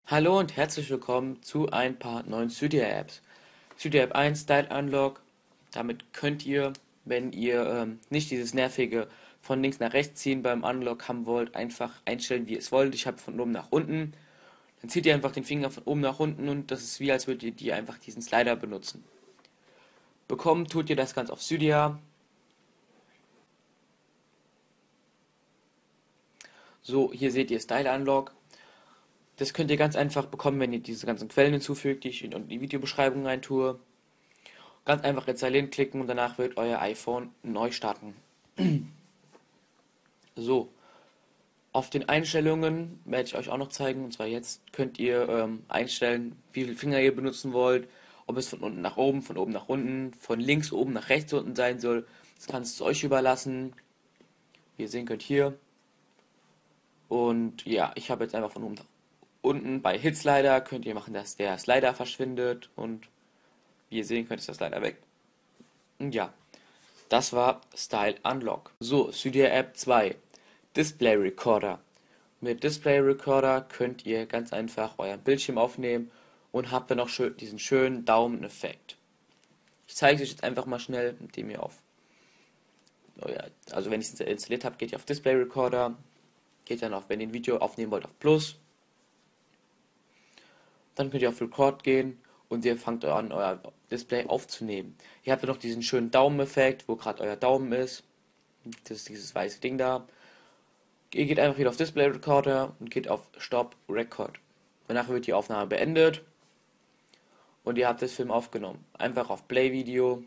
Hallo und herzlich willkommen zu ein paar neuen Cydia-Apps. Cydia App 1 Style Unlock. Damit könnt ihr, wenn ihr nicht dieses nervige von links nach rechts ziehen beim Unlock haben wollt, einfach einstellen, wie ihr es wollt. Ich habe von oben nach unten. Dann zieht ihr einfach den Finger von oben nach unten und das ist wie, als würdet ihr einfach diesen Slider benutzen. Bekommen tut ihr das Ganze auf Cydia. So, hier seht ihr Style Unlock. Das könnt ihr ganz einfach bekommen, wenn ihr diese ganzen Quellen hinzufügt, die ich in die Videobeschreibung rein tue. Ganz einfach installieren klicken und danach wird euer iPhone neu starten. So, auf den Einstellungen werde ich euch auch noch zeigen. Und zwar jetzt könnt ihr einstellen, wie viele Finger ihr benutzen wollt. Ob es von unten nach oben, von oben nach unten, von links oben nach rechts unten sein soll. Das kann es euch überlassen. Wie ihr sehen könnt hier. Und ja, ich habe jetzt einfach von oben nach unten. Bei Hit Slider könnt ihr machen, dass der Slider verschwindet. Und wie ihr sehen könnt, ist das Slider weg. Und ja, das war Style Unlock. So, Cydia App 2. Display Recorder. Mit Display Recorder könnt ihr ganz einfach euren Bildschirm aufnehmen und habt dann noch diesen schönen Daumeneffekt. Ich zeige es euch jetzt einfach mal schnell, indem ihr also wenn ich es installiert habe, geht ihr auf Display Recorder, geht dann auf, wenn ihr ein Video aufnehmen wollt, auf Plus, dann könnt ihr auf Record gehen und ihr fangt an, euer Display aufzunehmen. Ihr habt dann noch diesen schönen Daumeneffekt, wo gerade euer Daumen ist. Das ist dieses weiße Ding da. Ihr geht einfach wieder auf Display Recorder und geht auf Stop Record. Danach wird die Aufnahme beendet und ihr habt das Film aufgenommen. Einfach auf Play Video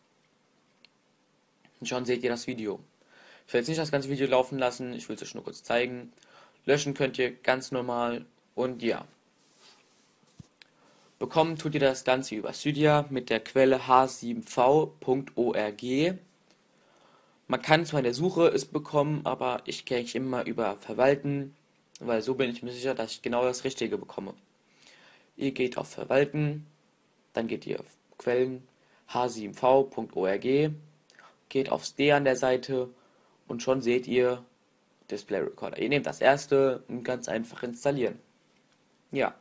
und schon seht ihr das Video. Ich will jetzt nicht das ganze Video laufen lassen, ich will es euch nur kurz zeigen. Löschen könnt ihr ganz normal und ja. Bekommen tut ihr das Ganze über Cydia mit der Quelle h7v.org. Man kann zwar in der Suche es bekommen, aber ich gehe eigentlich immer über Verwalten, weil so bin ich mir sicher, dass ich genau das Richtige bekomme. Ihr geht auf Verwalten, dann geht ihr auf Quellen h7v.org, geht aufs D an der Seite und schon seht ihr Display Recorder. Ihr nehmt das erste und ganz einfach installieren. Ja,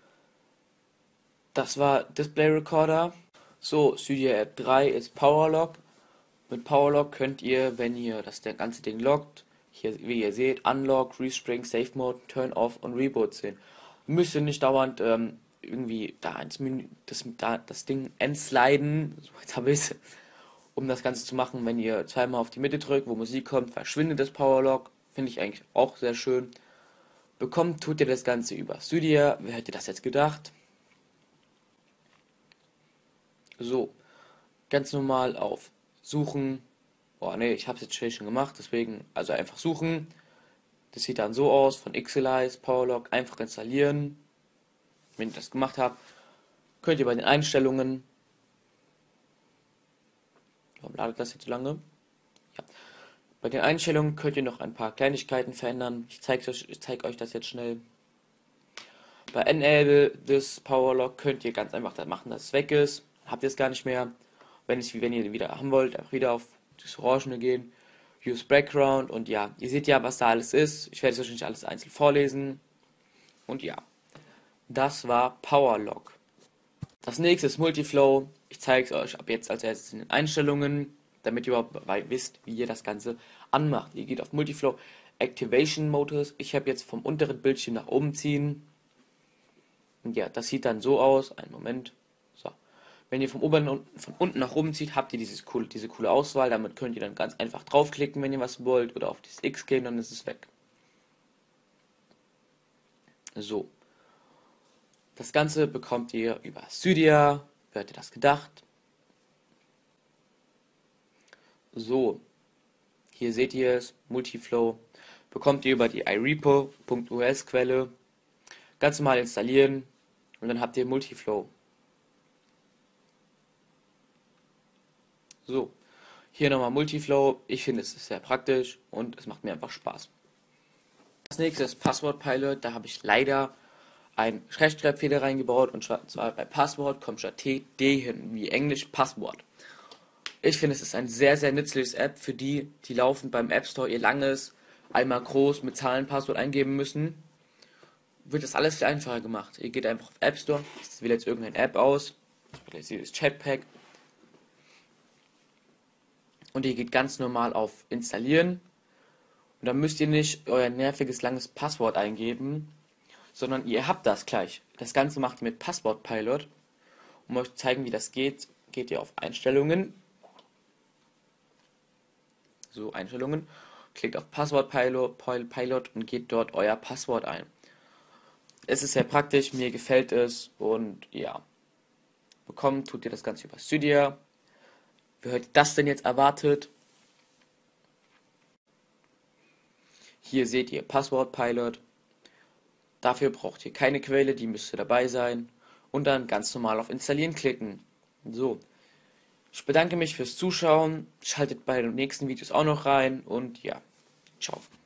das war Display Recorder. So, Cydia App 3 ist Powerlock. Mit Powerlock könnt ihr, wenn ihr das ganze Ding lockt, hier wie ihr seht, Unlock, Respring, Safe Mode, Turn Off und Reboot sehen. Müsst ihr nicht dauernd irgendwie da ins Menü, das Ding entsliden, so jetzt habe ich um das Ganze zu machen, wenn ihr zweimal auf die Mitte drückt, wo Musik kommt, verschwindet das Powerlock. Finde ich eigentlich auch sehr schön. Bekommt tut ihr das Ganze über Cydia. Wer hätte das jetzt gedacht? So, ganz normal auf Suchen. Oh ne, ich habe es jetzt schon gemacht, deswegen, also einfach suchen. Das sieht dann so aus, von Xelize, Powerlock, einfach installieren. Wenn ihr das gemacht habt, könnt ihr bei den Einstellungen, warum ladet das jetzt so lange? Ja, bei den Einstellungen könnt ihr noch ein paar Kleinigkeiten verändern. Ich zeige euch das jetzt schnell. Bei Enable this Powerlock könnt ihr ganz einfach das machen, dass es weg ist. Habt ihr es gar nicht mehr. Wenn ihr den wieder haben wollt, einfach wieder auf das Orangene gehen. Use Background und ja, ihr seht ja, was da alles ist. Ich werde es euch nicht alles einzeln vorlesen. Und ja, das war Powerlock. Das nächste ist Multiflow. Ich zeige es euch ab jetzt als erstes in den Einstellungen, damit ihr überhaupt wisst, wie ihr das Ganze anmacht. Ihr geht auf Multiflow Activation Modus. Ich habe jetzt vom unteren Bildschirm nach oben ziehen. Und ja, das sieht dann so aus. Einen Moment. So. Wenn ihr von unten nach oben zieht, habt ihr diese coole Auswahl. Damit könnt ihr dann ganz einfach draufklicken, wenn ihr was wollt. Oder auf das X gehen, dann ist es weg. So. Das Ganze bekommt ihr über Cydia. Wer hätte das gedacht? So. Hier seht ihr es. Multiflow. Bekommt ihr über die iRepo.us Quelle. Ganz normal installieren. Und dann habt ihr Multiflow. So, hier nochmal Multiflow. Ich finde, es ist sehr praktisch und es macht mir einfach Spaß. Das nächste ist Passwort Pilot. Da habe ich leider einen Rechtschreibfehler reingebaut und zwar bei Passwort kommt statt T D hin, wie Englisch Passwort. Ich finde, es ist ein sehr, sehr nützliches App für die, die laufend beim App Store ihr langes, einmal groß mit Zahlen Passwort eingeben müssen. wird das alles viel einfacher gemacht. Ihr geht einfach auf App Store, wählt jetzt irgendeine App aus, ich sehe das Chatpack, und ihr geht ganz normal auf Installieren. Und dann müsst ihr nicht euer nerviges langes Passwort eingeben, sondern ihr habt das gleich. Das Ganze macht ihr mit Passwort Pilot. Um euch zu zeigen, wie das geht, geht ihr auf Einstellungen. So, Einstellungen. Klickt auf Passwort Pilot und gebt dort euer Passwort ein. Es ist sehr praktisch, mir gefällt es und ja. Bekommen tut ihr das Ganze über Cydia. Wer hätte das denn jetzt erwartet? Hier seht ihr Passwort Pilot. Dafür braucht ihr keine Quelle, die müsste dabei sein. Und dann ganz normal auf Installieren klicken. So. Ich bedanke mich fürs Zuschauen. Schaltet bei den nächsten Videos auch noch rein und ja. Ciao.